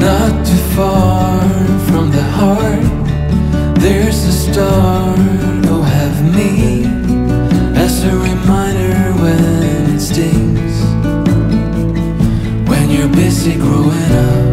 Not too far from the heart, there's a star. Oh, have me as a reminder when it stings, when you're busy growing up.